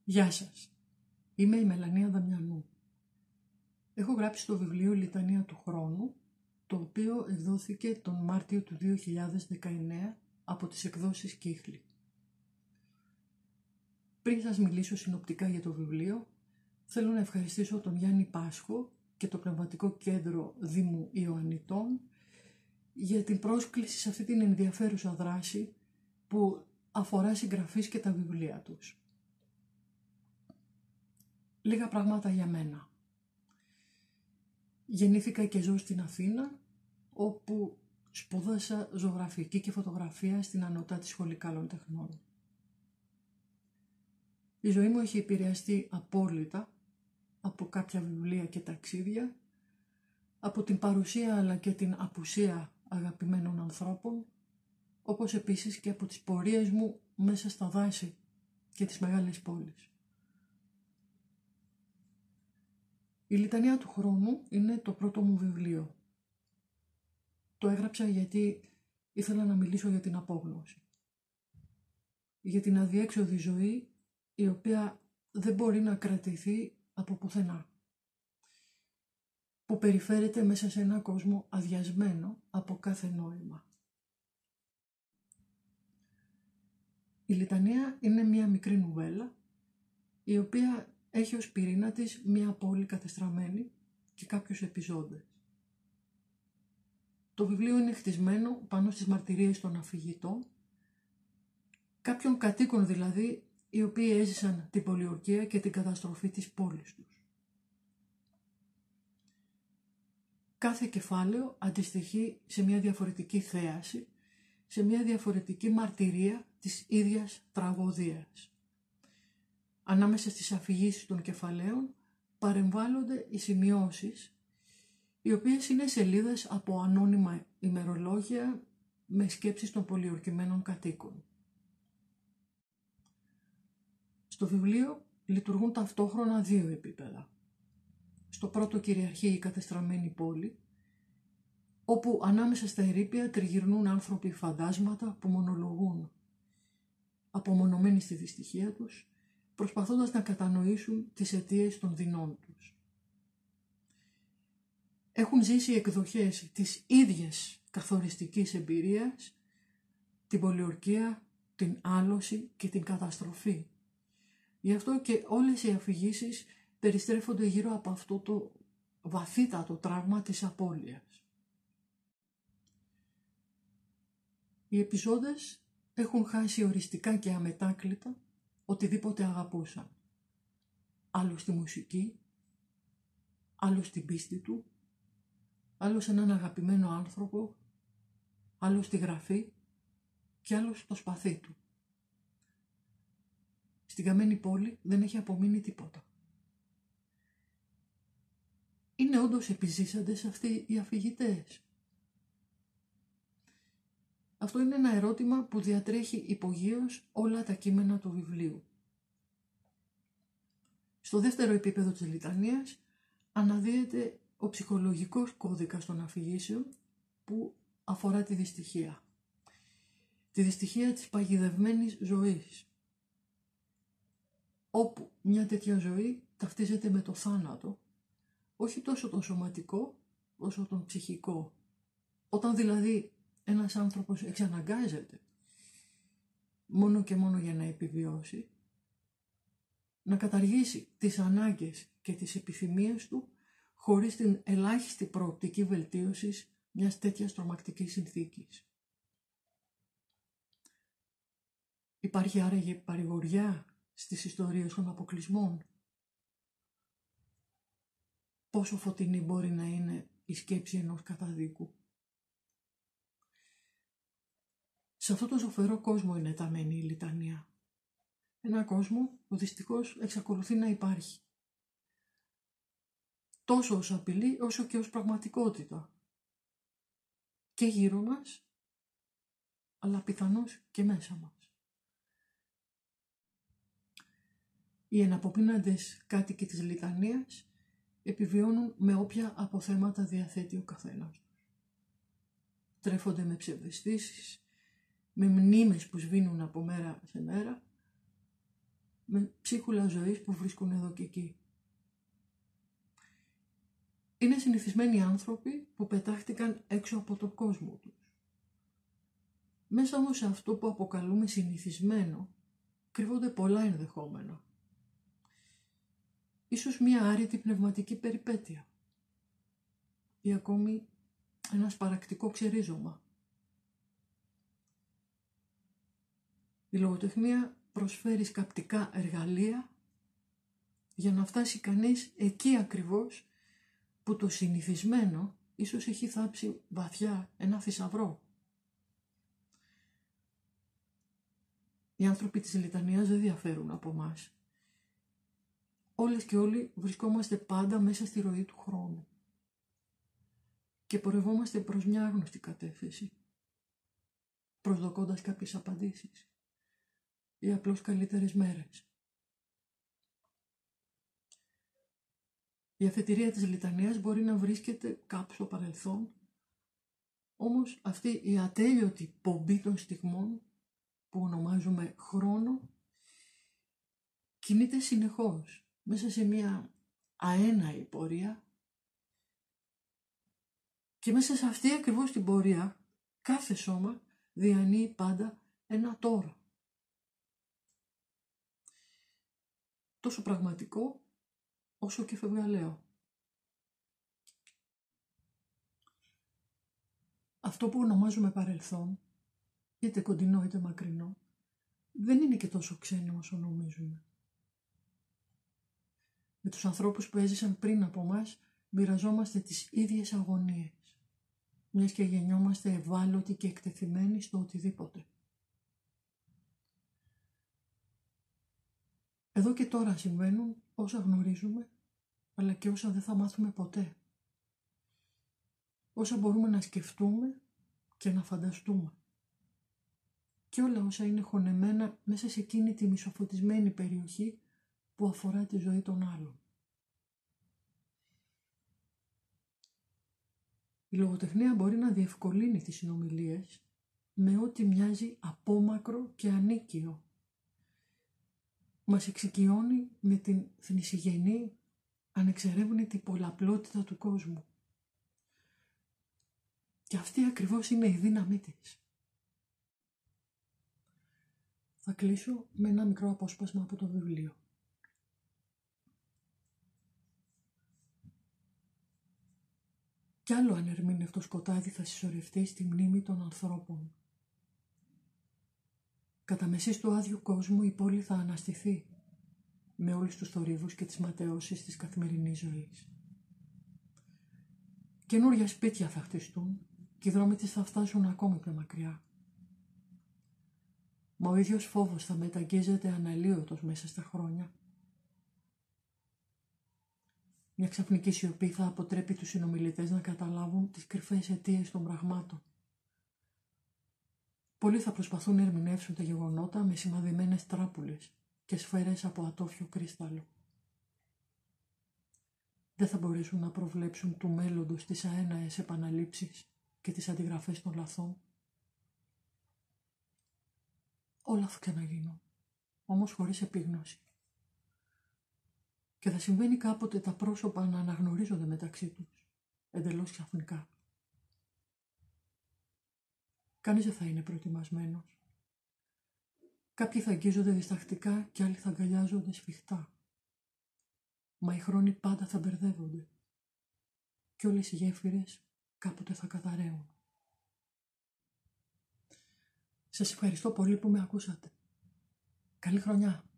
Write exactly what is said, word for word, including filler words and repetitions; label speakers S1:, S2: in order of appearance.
S1: Γεια σας, είμαι η Μελανία Δαμιανού. Έχω γράψει το βιβλίο «Λιτανία του χρόνου», το οποίο εκδόθηκε τον Μάρτιο του δύο χιλιάδες δεκαεννέα από τις εκδόσεις Κύχλη. Πριν σας μιλήσω συνοπτικά για το βιβλίο, θέλω να ευχαριστήσω τον Γιάννη Πάσχο και το Πνευματικό Κέντρο Δήμου Ιωαννιτών για την πρόσκληση σε αυτή την ενδιαφέρουσα δράση που αφορά συγγραφείς και τα βιβλία τους. Λίγα πράγματα για μένα. Γεννήθηκα και ζω στην Αθήνα, όπου σπούδασα ζωγραφική και φωτογραφία στην Ανώτατη Σχολή Καλών Τεχνών. Η ζωή μου έχει επηρεαστεί απόλυτα από κάποια βιβλία και ταξίδια, από την παρουσία αλλά και την απουσία αγαπημένων ανθρώπων, όπως επίσης και από τις πορείες μου μέσα στα δάση και τις μεγάλες πόλεις. Η Λιτανία του χρόνου είναι το πρώτο μου βιβλίο. Το έγραψα γιατί ήθελα να μιλήσω για την απόγνωση. Για την αδιέξοδη ζωή, η οποία δεν μπορεί να κρατηθεί από πουθενά. Που περιφέρεται μέσα σε ένα κόσμο αδειασμένο από κάθε νόημα. Η Λιτανία είναι μια μικρή νουβέλα, η οποία έχει ως πυρήνα της μια πόλη κατεστραμμένη και κάποιους επιζώντες. Το βιβλίο είναι χτισμένο πάνω στις μαρτυρίες των αφηγητών, κάποιων κατοίκων δηλαδή, οι οποίοι έζησαν την πολιορκία και την καταστροφή της πόλης τους. Κάθε κεφάλαιο αντιστοιχεί σε μια διαφορετική θέαση, σε μια διαφορετική μαρτυρία της ίδιας τραγωδίας. Ανάμεσα στις αφηγήσεις των κεφαλαίων παρεμβάλλονται οι σημειώσεις, οι οποίες είναι σελίδες από ανώνυμα ημερολόγια με σκέψεις των πολιορκημένων κατοίκων. Στο βιβλίο λειτουργούν ταυτόχρονα δύο επίπεδα. Στο πρώτο κυριαρχεί η κατεστραμμένη πόλη, όπου ανάμεσα στα ερείπια τριγυρνούν άνθρωποι φαντάσματα που μονολογούν, απομονωμένοι στη δυστυχία τους, προσπαθώντας να κατανοήσουν τις αιτίες των δεινών τους. Έχουν ζήσει εκδοχές της ίδιας καθοριστικής εμπειρίας, την πολιορκία, την άλωση και την καταστροφή. Γι' αυτό και όλες οι αφηγήσεις περιστρέφονται γύρω από αυτό το βαθύτατο τραύμα της απώλειας. Οι επιζώντες έχουν χάσει οριστικά και αμετάκλητα οτιδήποτε αγαπούσαν. Άλλο στη μουσική, άλλο στην πίστη του, άλλο σε έναν αγαπημένο άνθρωπο, άλλο στη γραφή και άλλο στο σπαθί του. Στην καμένη πόλη δεν έχει απομείνει τίποτα. Είναι όντως επιζήσαντες αυτοί οι αφηγητές? Αυτό είναι ένα ερώτημα που διατρέχει υπογείως όλα τα κείμενα του βιβλίου. Στο δεύτερο επίπεδο της λιτανίας αναδύεται ο ψυχολογικός κώδικας των αφηγήσεων που αφορά τη δυστυχία. Τη δυστυχία της παγιδευμένης ζωής, όπου μια τέτοια ζωή ταυτίζεται με το θάνατο, όχι τόσο τον σωματικό όσο τον ψυχικό. Όταν δηλαδή ένας άνθρωπος εξαναγκάζεται μόνο και μόνο για να επιβιώσει, να καταργήσει τις ανάγκες και τις επιθυμίες του χωρίς την ελάχιστη προοπτική βελτίωσης μιας τέτοιας τρομακτικής συνθήκης. Υπάρχει άραγε παρηγοριά στις ιστορίες των αποκλεισμών? Πόσο φωτεινή μπορεί να είναι η σκέψη ενός καταδίκου? Σε αυτό το ζωφερό κόσμο είναι ταμένη η Λιτανία. Ένα κόσμο που δυστυχώς εξακολουθεί να υπάρχει. Τόσο ως απειλή όσο και ως πραγματικότητα. Και γύρω μας, αλλά πιθανώς και μέσα μας. Οι εναπομείναντες κάτοικοι της Λιτανίας επιβιώνουν με όποια αποθέματα διαθέτει ο καθένας τους. Τρέφονται με ψευδαισθήσεις, με μνήμες που σβήνουν από μέρα σε μέρα, με ψίχουλα ζωής που βρίσκουν εδώ και εκεί. Είναι συνηθισμένοι άνθρωποι που πετάχτηκαν έξω από τον κόσμο τους. Μέσα όμως σε αυτό που αποκαλούμε συνηθισμένο, κρύβονται πολλά ενδεχόμενα. Ίσως μία άρρητη πνευματική περιπέτεια ή ακόμη ένα σπαρακτικό ξερίζωμα. Η λογοτεχνία προσφέρει σκαπτικά εργαλεία για να φτάσει κανείς εκεί ακριβώς που το συνηθισμένο ίσως έχει θάψει βαθιά ένα θησαυρό. Οι άνθρωποι της Λιτανίας δεν διαφέρουν από μας. Όλες και όλοι βρισκόμαστε πάντα μέσα στη ροή του χρόνου και πορευόμαστε προς μια άγνωστη κατεύθυνση, προσδοκώντας κάποιες απαντήσεις ή απλώς καλύτερες μέρες. Η αφετηρία της Λιτανίας μπορεί να βρίσκεται κάπου στο παρελθόν, όμως αυτή η ατέλειωτη πομπή των στιγμών που ονομάζουμε χρόνο κινείται συνεχώς μέσα σε μια αέναη πορεία και μέσα σε αυτή ακριβώς την πορεία κάθε σώμα διανύει πάντα ένα τώρα. Τόσο πραγματικό όσο και φευγαλαίο. Αυτό που ονομάζουμε παρελθόν, είτε κοντινό είτε μακρινό, δεν είναι και τόσο ξένο όσο νομίζουμε. Με τους ανθρώπους που έζησαν πριν από μας μοιραζόμαστε τις ίδιες αγωνίες, μιας και γεννιόμαστε ευάλωτοι και εκτεθειμένοι στο οτιδήποτε. Εδώ και τώρα συμβαίνουν όσα γνωρίζουμε, αλλά και όσα δεν θα μάθουμε ποτέ. Όσα μπορούμε να σκεφτούμε και να φανταστούμε. Και όλα όσα είναι χωνεμένα μέσα σε εκείνη τη μισοφωτισμένη περιοχή που αφορά τη ζωή των άλλων. Η λογοτεχνία μπορεί να διευκολύνει τις συνομιλίες με ό,τι μοιάζει απόμακρο και ανίκιο. Μας εξοικειώνει με την θνησιγενή, ανεξερεύνητη πολλαπλότητα του κόσμου. Και αυτή ακριβώς είναι η δύναμή της. Θα κλείσω με ένα μικρό απόσπασμα από το βιβλίο. Κι άλλο ανερμήνευτο σκοτάδι θα συσσωρευτεί στη μνήμη των ανθρώπων. Κατά μεσής του άδειου κόσμου η πόλη θα αναστηθεί με όλους τους θορύβους και τις ματαιώσεις της καθημερινής ζωής. Καινούρια σπίτια θα χτιστούν και οι δρόμοι της θα φτάσουν ακόμη πιο μακριά. Μα ο ίδιος φόβος θα μεταγγίζεται αναλύωτος μέσα στα χρόνια. Μια ξαφνική σιωπή θα αποτρέπει τους συνομιλητές να καταλάβουν τις κρυφές αιτίες των πραγμάτων. Πολλοί θα προσπαθούν να ερμηνεύσουν τα γεγονότα με σημαδεμένες τράπουλες και σφαίρες από ατόφιο κρίσταλο. Δεν θα μπορέσουν να προβλέψουν του μέλλοντος τις αέναες επαναλήψεις και τις αντιγραφές των λαθών. Όλα θα ξαναγίνουν, όμως χωρίς επίγνωση. Και θα συμβαίνει κάποτε τα πρόσωπα να αναγνωρίζονται μεταξύ τους, εντελώς ξαφνικά. Κανείς δεν θα είναι προετοιμασμένος. Κάποιοι θα αγγίζονται διστακτικά και άλλοι θα αγκαλιάζονται σφιχτά. Μα οι χρόνοι πάντα θα μπερδεύονται και όλες οι γέφυρες κάποτε θα καταραίουν. Σας ευχαριστώ πολύ που με ακούσατε. Καλή χρονιά!